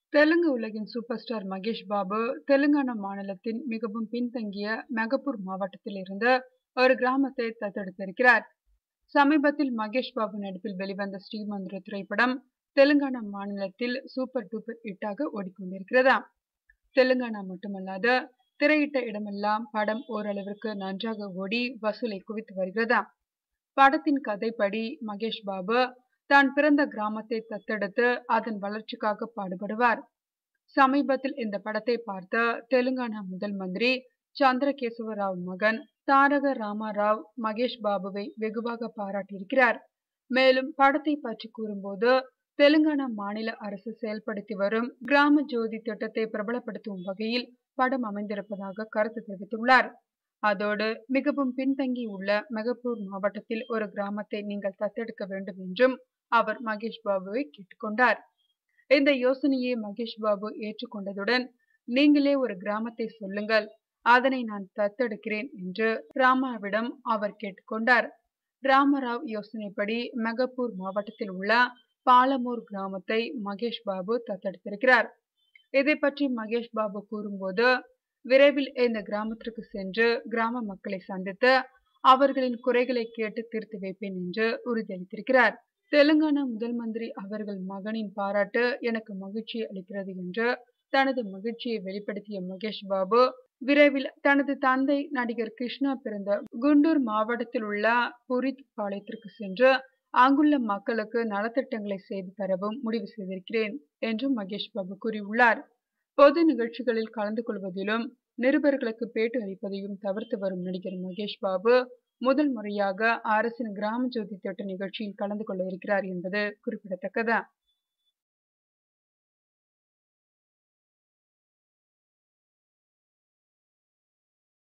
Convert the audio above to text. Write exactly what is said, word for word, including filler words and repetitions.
தெலுங்கு உலகின் super star Mahesh Babu Telangana மாநிலத்தின் மிகவும் பின்தங்கிய மெகப்பூர் மாவட்டத்தில் இருந்து ஒரு கிராமத்தை தத்தெடுத்திருக்கிறார். சமீபத்தில் மகேஷ் பாபு நடிப்பில் வெளிவந்த ஸ்ரீமந்திர திரைப்படம் தெலுங்கானா மாநிலத்தில் சூப்பர் டூப்பர் ஹிட்டாக ஓடிக்கொண்டிருக்கிறதா. தெலுங்கானா மட்டுமல்லாது திரையிட்ட இடமெல்லாம் படம் ஓரளவிற்கு நன்றாக ஓடி வசூலை குவித்து வருகிறதா. படத்தின் கதைப்படி மகேஷ் பாபு தான் பிறந்த கிராமத்தை தத்தெடுத்து அதன் வளர்ச்சிக்காக பாடுபடுவார். சமீபத்தில் இந்த படத்தை பார்த்த தெலுங்கானா முதல் மந்திரி சந்திரகேசவ ராவ் மகன் தாரக ராமாராவ் மகேஷ் பாபுவை வெகுவாக பாராட்டியிருக்கிறார். மேலும் படத்தை பற்றி கூறும்போது, தெலுங்கானா மாநில அரசு செயல்படுத்தி வரும் கிராம ஜோதி திட்டத்தை பிரபலப்படுத்தும் வகையில் படம் அமைந்திருப்பதாக கருத்து தெரிவித்துள்ளார். அதோடு மிகவும் பின்தங்கி உள்ள மெகப்பூர் மாவட்டத்தில் ஒரு கிராமத்தை நீங்கள் தத்தெடுக்க வேண்டும் என்றும் அவர் மகேஷ் பாபுவை கேட்டுக்கொண்டார். இந்த யோசனையை மகேஷ் பாபு ஏற்றுக்கொண்டதுடன், நீங்களே ஒரு கிராமத்தை சொல்லுங்கள், அதனை நான் தத்தெடுக்கிறேன் என்று ராமாவிடம் அவர் கேட்டுக்கொண்டார். ராமராவ் யோசனைப்படி மெகப்பூர் மாவட்டத்தில் உள்ள பாலமூர் கிராமத்தை மகேஷ் பாபு தத்தெடுத்திருக்கிறார். இதை பற்றி மகேஷ் பாபு கூறும்போது, விரைவில் இந்த கிராமத்திற்கு சென்று கிராம மக்களை சந்தித்து அவர்களின் குறைகளை கேட்டு தீர்த்து வைப்பேன் என்று உறுதியளித்திருக்கிறார். தெலுங்கானா முதல் மந்திரி அவர்கள் மகனின் பாராட்டு எனக்கு மகிழ்ச்சி அளிக்கிறது என்று தனது மகிழ்ச்சியை வெளிப்படுத்திய மகேஷ் பாபு, விரைவில் தனது தந்தை நடிகர் கிருஷ்ணா பிறந்த குண்டூர் மாவட்டத்தில் உள்ள புரித் பாளையத்திற்கு சென்று அங்குள்ள மக்களுக்கு நலத்திட்டங்களை செய்து தரவும் முடிவு செய்திருக்கிறேன் என்று மகேஷ் பாபு கூறியுள்ளார். பொது நிகழ்ச்சிகளில் கலந்து கொள்வதிலும் நிருபர்களுக்கு பேட்டி அளிப்பதையும் தவிர்த்து வரும் நடிகர் மகேஷ் பாபு முதல் முறையாக அரசின் கிராம ஜோதி திட்ட நிகழ்ச்சியில் கலந்து கொள்ள இருக்கிறார் என்பது குறிப்பிடத்தக்கது.